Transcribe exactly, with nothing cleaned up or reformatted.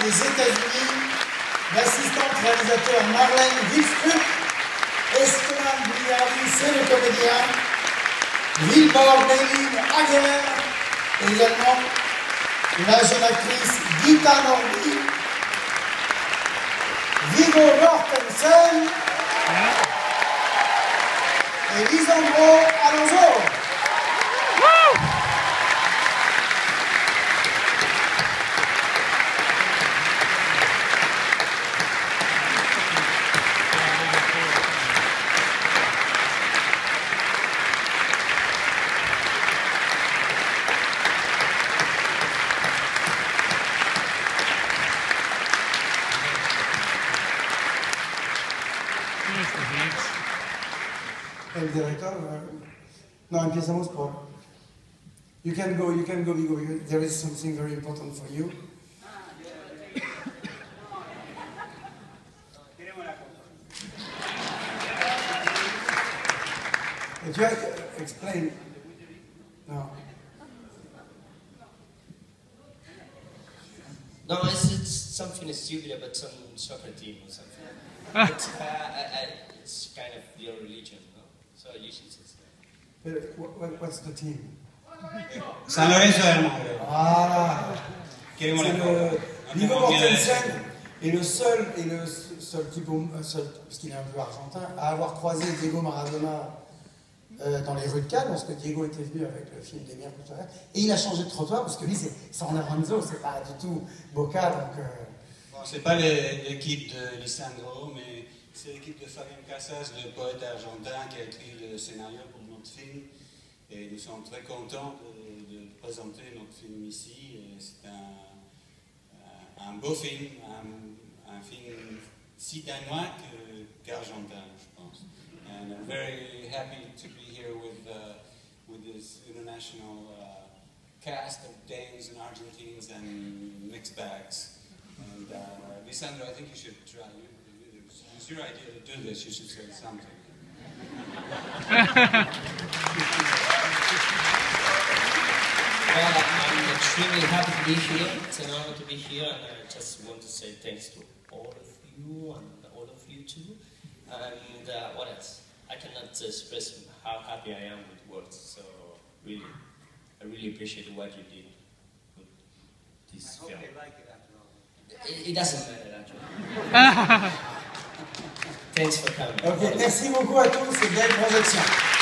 des États-Unis, l'assistante réalisateur Marlène Wildstrup, Esteban Guglielmi, c'est le comédien, Wilbur Nelly Hager, et également la jeune actrice Gita Nordby, Viggo Mortensen et Lisandro Alonso. El director, uh, no, empezamos por. You can go, you can go, Viggo. There is something very important for you. If you have to explain, no. No, it's, it's something stupid about some soccer team or something. But, uh, I, I, it's kind of your religion, no? So usually it's But what, what's the team? San Lorenzo del Magro. Ah, c'est Queremos la le copa. Viggo Mortensen est le seul, et le seul type, seul, parce qu'il est un peu argentin, à avoir croisé Diego Maradona euh, dans les rues de Cannes, parce que Diego était venu avec le film des Miens culturels, et il a changé de trottoir, parce que lui, c'est San Lorenzo, c'est pas du tout Boca, donc... Euh... Bon, c'est pas l'équipe de Lisandro, mais c'est l'équipe de Fabián Casas, le poète argentin qui a écrit le scénario pour notre film. Et nous sommes très contents de, de présenter notre film ici. C'est un, un beau film, un, un film si danois qu'argentin, je pense. And I'm very happy to be here with, uh, with this international uh, cast of Danes and Argentines and mixed bags. And uh, Lisandro, I think you should try. It's your idea to do this. You should say something. Well, I'm extremely happy to be here. It's an honor to be here, and I just want to say thanks to all of you and all of you too. And uh, what else? I cannot express how happy I am with words. So really, I really appreciate what you did with this film. They like it after all. It, it doesn't matter actually. Thanks for coming. Ok, merci beaucoup à tous et belle projection.